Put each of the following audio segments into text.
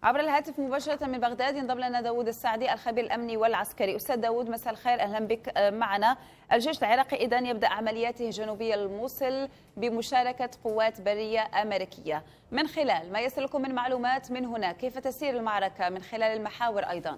عبر الهاتف مباشرة من بغداد ينضم لنا داوود السعدي الخبير الأمني والعسكري. أستاذ داوود مساء الخير، أهلا بك معنا. الجيش العراقي إذن يبدأ عملياته جنوبية الموصل بمشاركة قوات برية أمريكية. من خلال ما يصلكم من معلومات من هنا، كيف تسير المعركة من خلال المحاور أيضا؟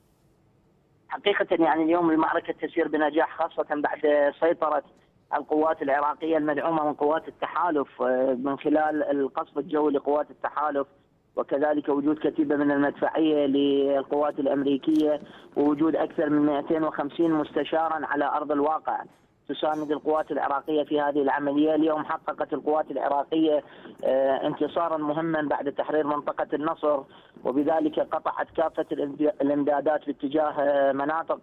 حقيقة يعني اليوم المعركة تسير بنجاح، خاصة بعد سيطرة القوات العراقية المدعومة من قوات التحالف من خلال القصف الجوي لقوات التحالف، وكذلك وجود كتيبة من المدفعية للقوات الأمريكية، ووجود أكثر من 250 مستشارا على أرض الواقع تساند القوات العراقية في هذه العملية. اليوم حققت القوات العراقية انتصارا مهما بعد تحرير منطقة النصر، وبذلك قطعت كافة الامدادات باتجاه مناطق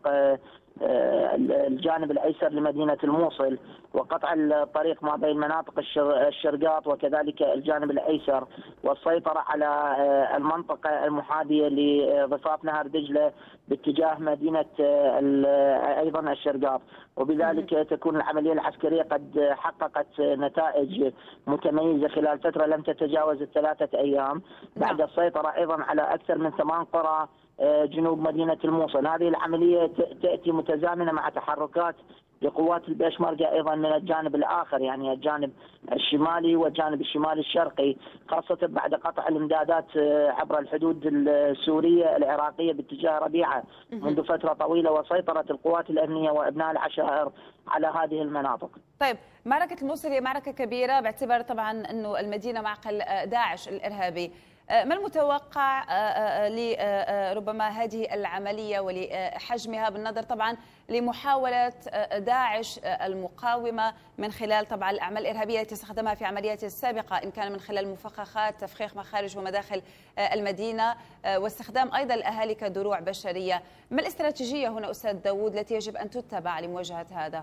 الجانب الايسر لمدينه الموصل، وقطع الطريق ما بين مناطق الشرقاط وكذلك الجانب الايسر، والسيطره على المنطقه المحاذيه لضفاف نهر دجله باتجاه مدينه ايضا الشرقاط، وبذلك تكون العمليه العسكريه قد حققت نتائج متميزه خلال فتره لم تتجاوز ال3 ايام بعد السيطره ايضا على اكثر من 8 قرى جنوب مدينة الموصل. هذه العملية تأتي متزامنة مع تحركات لقوات البيشمركة أيضا من الجانب الآخر، يعني الجانب الشمالي والجانب الشمالي الشرقي، خاصة بعد قطع الإمدادات عبر الحدود السورية العراقية باتجاه ربيعة منذ فترة طويلة، وسيطرة القوات الأمنية وأبناء العشائر على هذه المناطق. طيب، معركة الموصل هي معركة كبيرة باعتبار طبعا أنه المدينة معقل داعش الإرهابي. ما المتوقع لربما هذه العملية ولحجمها بالنظر طبعا لمحاولة داعش المقاومة من خلال طبعا الأعمال الإرهابية التي استخدمها في عملياته السابقة، إن كان من خلال مفخخات، تفخيخ مخارج ومداخل المدينة، واستخدام أيضا الأهالي كدروع بشرية. ما الاستراتيجية هنا أستاذ داوود التي يجب أن تتبع لمواجهة هذا؟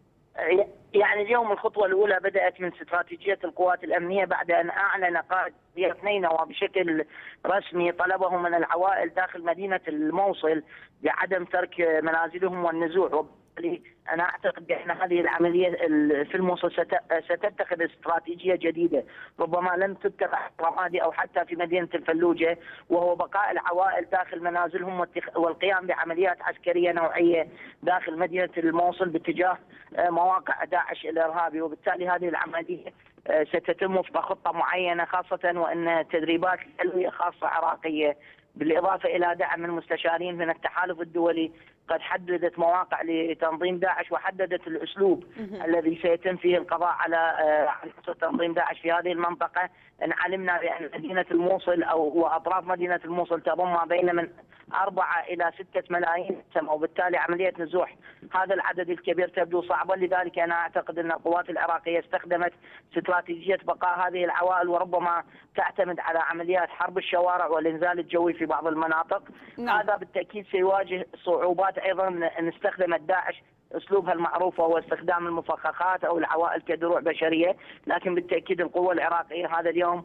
يعني اليوم الخطوة الأولى بدأت من استراتيجية القوات الأمنية بعد أن أعلن قائد نينوى بشكل رسمي طلبه من العوائل داخل مدينة الموصل بعدم ترك منازلهم والنزوح، وبالتالي أنا أعتقد بأن هذه العملية في الموصل ستتخذ استراتيجية جديدة ربما لم تتبع في رمادي أو حتى في مدينة الفلوجة، وهو بقاء العوائل داخل منازلهم والقيام بعمليات عسكرية نوعية داخل مدينة الموصل باتجاه مواقع داعش الإرهابي. وبالتالي هذه العملية ستتم وفق خطة معينة، خاصة وأن تدريبات تلوية خاصة عراقية بالإضافة إلى دعم المستشارين من التحالف الدولي قد حددت مواقع لتنظيم داعش وحددت الأسلوب الذي سيتم فيه القضاء على تنظيم داعش في هذه المنطقة. إن علمنا بأن مدينة الموصل وأطراف مدينة الموصل تضم ما بين من 4 إلى 6 ملايين نسمة، وبالتالي عملية نزوح هذا العدد الكبير تبدو صعبة. لذلك أنا أعتقد أن القوات العراقية استخدمت استراتيجية بقاء هذه العوائل، وربما تعتمد على عمليات حرب الشوارع والإنزال الجوي في بعض المناطق. هذا بالتأكيد سيواجه صعوبات أيضا أن استخدمت داعش أسلوبها المعروف وهو استخدام المفخخات أو العوائل كدروع بشرية، لكن بالتأكيد القوة العراقية هذا اليوم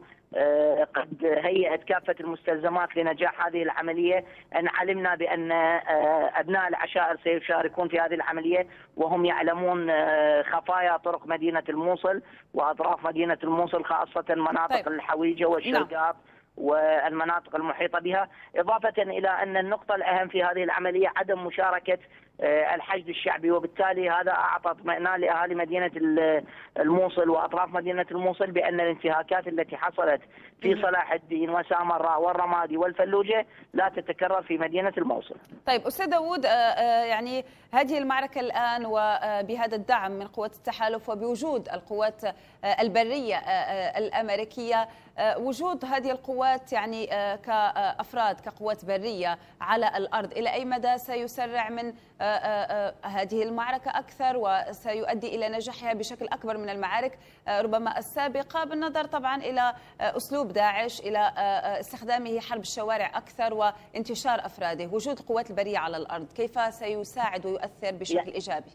قد هيئت كافة المستلزمات لنجاح هذه العملية. أن علمنا بأن أبناء العشائر سيشاركون في هذه العملية، وهم يعلمون خفايا طرق مدينة الموصل وأطراف مدينة الموصل، خاصة مناطق الحويجة والشرقاط والمناطق المحيطة بها، إضافة إلى أن النقطة الأهم في هذه العملية عدم مشاركة الحشد الشعبي، وبالتالي هذا أعطى اطمئنان لأهالي مدينة الموصل وأطراف مدينة الموصل بأن الانتهاكات التي حصلت في صلاح الدين وسامراء والرمادي والفلوجة لا تتكرر في مدينة الموصل. طيب أستاذ داوود، يعني هذه المعركة الآن وبهذا الدعم من قوات التحالف وبوجود القوات البرية الأمريكية، وجود هذه القوات يعني كأفراد كقوات برية على الأرض، إلى أي مدى سيسرع من هذه المعركة أكثر وسيؤدي إلى نجاحها بشكل أكبر من المعارك ربما السابقة، بالنظر طبعا إلى أسلوب داعش، إلى استخدامه حرب الشوارع أكثر وانتشار أفراده؟ وجود القوات البرية على الأرض كيف سيساعد ويؤثر بشكل إيجابي؟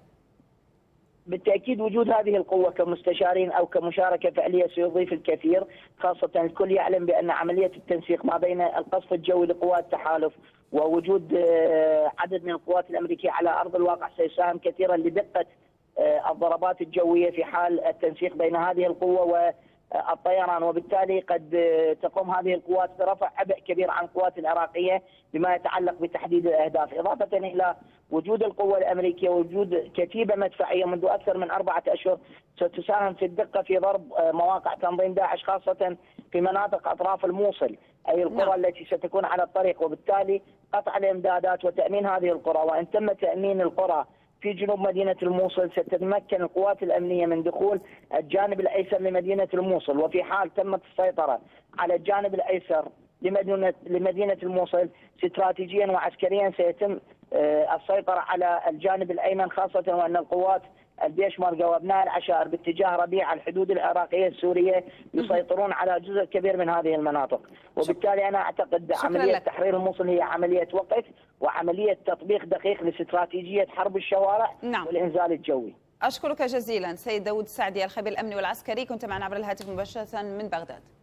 بالتأكيد وجود هذه القوة كمستشارين أو كمشاركة فعلية سيضيف الكثير، خاصة الكل يعلم بأن عملية التنسيق ما بين القصف الجوي لقوات التحالف ووجود عدد من القوات الأمريكية على أرض الواقع سيساهم كثيرا لدقة الضربات الجوية في حال التنسيق بين هذه القوة الطيران، وبالتالي قد تقوم هذه القوات برفع عبء كبير عن القوات العراقية بما يتعلق بتحديد الأهداف، إضافة إلى وجود القوة الأمريكية ووجود كتيبة مدفعية منذ أكثر من 4 أشهر ستساهم في الدقة في ضرب مواقع تنظيم داعش، خاصة في مناطق أطراف الموصل، أي القرى التي ستكون على الطريق، وبالتالي قطع الإمدادات وتأمين هذه القرى. وإن تم تأمين القرى في جنوب مدينة الموصل ستتمكن القوات الأمنية من دخول الجانب الأيسر لمدينة الموصل، وفي حال تمت السيطرة على الجانب الأيسر لمدينة الموصل استراتيجيا وعسكريا سيتم السيطرة على الجانب الأيمن، خاصة وأن القوات البيشمركة وابناء العشائر باتجاه ربيع الحدود العراقية السورية يسيطرون على جزء كبير من هذه المناطق، وبالتالي أنا أعتقد عملية تحرير الموصل هي عملية وقت وعملية تطبيق دقيق لاستراتيجية حرب الشوارع والإنزال الجوي. أشكرك جزيلا سيد داود السعدي الخبير الأمني والعسكري، كنت معنا عبر الهاتف مباشرة من بغداد.